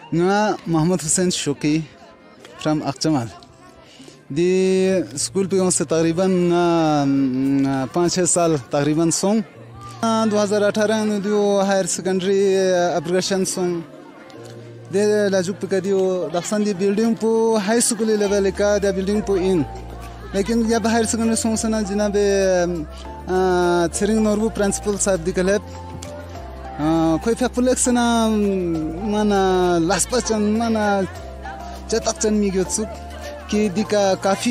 Nga Mohammed Hussein Shoki from Akchamal. The school पे से तकरीबन 5-6 साल तकरीबन सोंग 2018 में दियो हायर सेकेंडरी अपग्रेडेशन सोंग दे लाजुक पे कदियो दक्षिण दी बिल्डिंग पो हाई स्कूल लेवल का दे बिल्डिंग पो इन लेकिन जब हायर सेकेंडरी सोंग सना जनाबे थिरिंग नोरबू प्रिंसिपल साहब दी कलेब कोई फैक्टुलेक्स ना माना लास्पचन माना चतकचन मिग्योत्सुक कि दिका काफ़ी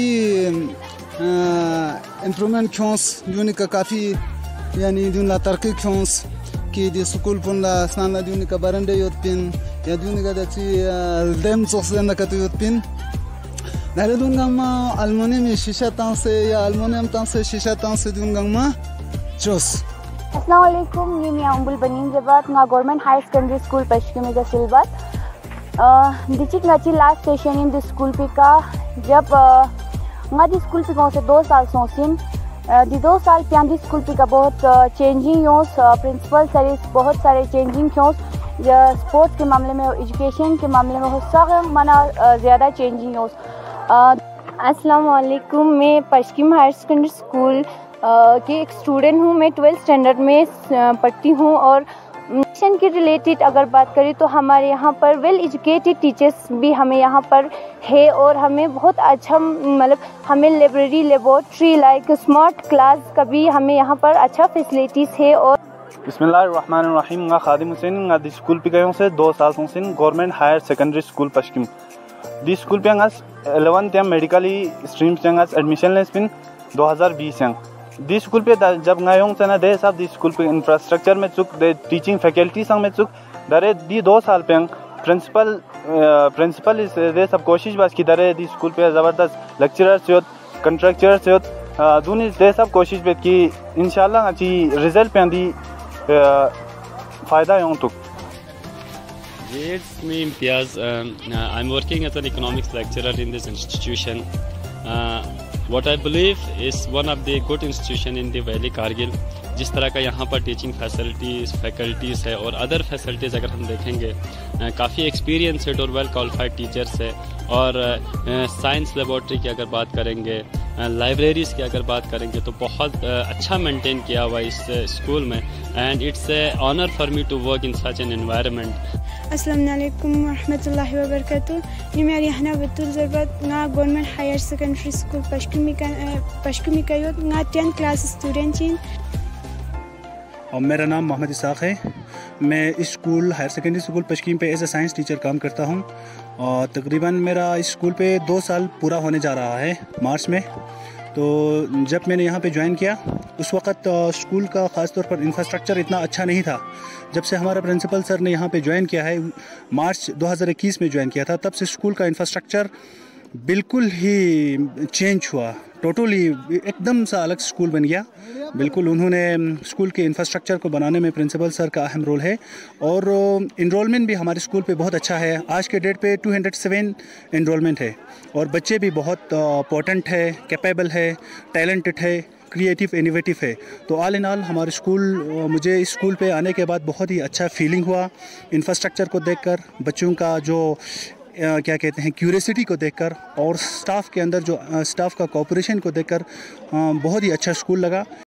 इम्प्रूवमेंट क्योंस दूनी का काफ़ी यानी दून ला तरक्की क्योंस कि दी स्कूल पुन ला स्नान ला दूनी का बरंडे योत्पिन या दूनी का दची डेम सोक्सेंदा का तो योत्पिन नारे दूंगा मा अल्मुनियम शीशा तां से या अल्मुनियम तां से शीशा तां से दूंगा मा चोस अस्सलामुअलैकुम ये मैं उम्बुल बनीन जबात ना गवर्नमेंट हाई सेकेंडरी स्कूल पश्चिमी का सिलबात दिचिक नाची last session in the school पे का जब दी स्कूल पे से 2 साल सोसिन दी 2 साल प्यादी स्कूल पे का बहुत चेंजिंग योस प्रिंसिपल सर्विस बहुत सारे चेंजिंग योस स्पोर्ट्स के मामले में एजुकेशन के मामले में हो सब मना ज़्यादा चेंजिंग योस अस्सलाम वालेकुम मैं पश्चिम हायर सेकेंडरी स्कूल के एक स्टूडेंट हूँ। मैं 12th स्टैंडर्ड में पढ़ती हूँ और एजुकेशन के रिलेटेड अगर बात करें तो हमारे यहाँ पर वेल एजुकेटेड टीचर्स भी हमें यहाँ पर है और हमें बहुत अच्छा मतलब हमें library laboratory like smart class का भी हमें यहाँ पर अच्छा फैसिलिटीज़ है। और बिस्मिल्लाहिर्रहमानिर्रहीम nga Khadim Hussain nga the school पे गए से 2 साल से गवर्नमेंट हायर सेकेंडरी स्कूल पश्चिम दी स्कूल पे 11th या मेडिकली स्ट्रीम्स एडमिशन लेस पिन 2020 दी स्कूल पे जब गायों से ना दे सब दी स्कूल पे इंफ्रास्ट्रक्चर में चुक दे टीचिंग फैकल्टी संग में चुक दरे दी 2 साल पे प्रिंसिपल इस दे सब कोशिश बस की दरे दी स्कूल पे ज़बरदस्त लेक्चरर से कंट्रैक्चर से दूनी दे सब कोशिश पे की इंशाल्लाह अच्छी रिजल्ट पे दी फ़ायदा यूँ तो It's me Imtiaz. I'm working as an economics lecturer in this institution. What I believe is one of the good institution in the Valley Kargil. जिस तरह का यहाँ पर टीचिंग फैकल्टीज़ है और अदर फैसिलिटीज़ अगर हम देखेंगे काफ़ी एक्सपीरियंस्ड और वेल क्वालिफाइड टीचर्स है और साइंस लेबॉर्ट्री की अगर बात करेंगे लाइब्रेरीज़ की अगर बात करेंगे तो बहुत अच्छा मेंटेन किया हुआ इस स्कूल में and it's a honour for me to work in such an environment. अस्सलाम वालेकुम रहमतुल्लाहि व बरकातहू ये मेरी हना बतुल ज़रबत ना गवर्नमेंट हायर सेकेंडरी स्कूल पश्चिमी का 10th क्लास स्टूडेंट छी और मेरा नाम मोहम्मद इसाक है। मैं इस स्कूल हायर सेकेंडरी स्कूल पश्चिम पे एज ए साइंस टीचर काम करता हूँ और तकरीबन मेरा इस स्कूल पे 2 साल पूरा होने जा रहा है मार्च में। तो जब मैंने यहाँ पे ज्वाइन किया उस वक़्त स्कूल का ख़ास तौर पर इंफ्रास्ट्रक्चर इतना अच्छा नहीं था। जब से हमारा प्रिंसिपल सर ने यहाँ पे ज्वाइन किया है मार्च 2021 में ज्वाइन किया था तब से स्कूल का इंफ्रास्ट्रक्चर बिल्कुल ही चेंज हुआ, टोटली एकदम सा अलग स्कूल बन गया। बिल्कुल उन्होंने स्कूल के इंफ्रास्ट्रक्चर को बनाने में प्रिंसिपल सर का अहम रोल है और इनरोलमेंट भी हमारे स्कूल पे बहुत अच्छा है। आज के डेट पे 207 इनरोलमेंट है और बच्चे भी बहुत पोटेंट है, कैपेबल है, टैलेंटेड है, क्रिएटिव इनोवेटिव है। तो ऑल इन ऑल हमारे स्कूल मुझे इस स्कूल पे आने के बाद बहुत ही अच्छा फीलिंग हुआ। इंफ्रास्ट्रक्चर को देखकर, बच्चों का जो क्या कहते हैं क्यूरियोसिटी को देखकर और स्टाफ के अंदर जो स्टाफ का कोऑपरेशन को देखकर बहुत ही अच्छा स्कूल लगा।